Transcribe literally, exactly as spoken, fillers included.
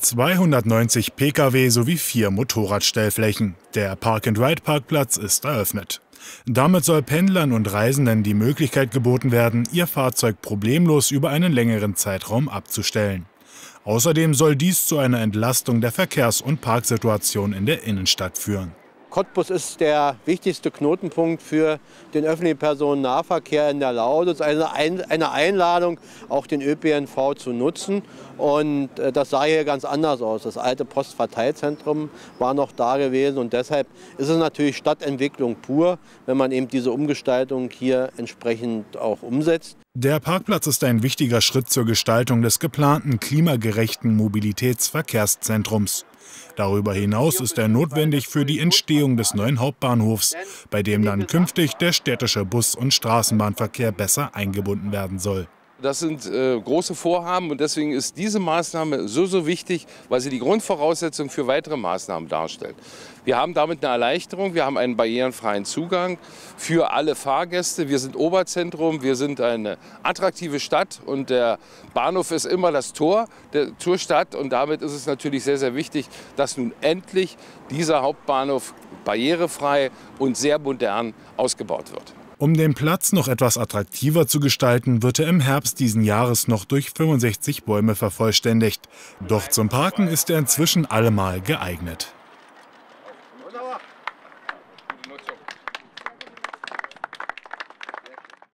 zweihundertneunzig Pkw sowie vier Motorradstellflächen. Der Park-and-Ride-Parkplatz ist eröffnet. Damit soll Pendlern und Reisenden die Möglichkeit geboten werden, ihr Fahrzeug problemlos über einen längeren Zeitraum abzustellen. Außerdem soll dies zu einer Entlastung der Verkehrs- und Parksituation in der Innenstadt führen. Cottbus ist der wichtigste Knotenpunkt für den öffentlichen Personennahverkehr in der Lausitz. Also eine Einladung, auch den Ö P N V zu nutzen. Und das sah hier ganz anders aus. Das alte Postverteilzentrum war noch da gewesen. Und deshalb ist es natürlich Stadtentwicklung pur, wenn man eben diese Umgestaltung hier entsprechend auch umsetzt. Der Parkplatz ist ein wichtiger Schritt zur Gestaltung des geplanten klimagerechten Mobilitätsverkehrszentrums. Darüber hinaus ist er notwendig für die Entstehung des neuen Hauptbahnhofs, bei dem dann künftig der städtische Bus- und Straßenbahnverkehr besser eingebunden werden soll. Das sind äh, große Vorhaben und deswegen ist diese Maßnahme so, so wichtig, weil sie die Grundvoraussetzung für weitere Maßnahmen darstellt. Wir haben damit eine Erleichterung, wir haben einen barrierenfreien Zugang für alle Fahrgäste. Wir sind Oberzentrum, wir sind eine attraktive Stadt und der Bahnhof ist immer das Tor der, zur Stadt. Und damit ist es natürlich sehr, sehr wichtig, dass nun endlich dieser Hauptbahnhof barrierefrei und sehr modern ausgebaut wird. Um den Platz noch etwas attraktiver zu gestalten, wird er im Herbst diesen Jahres noch durch fünfundsechzig Bäume vervollständigt. Doch zum Parken ist er inzwischen allemal geeignet.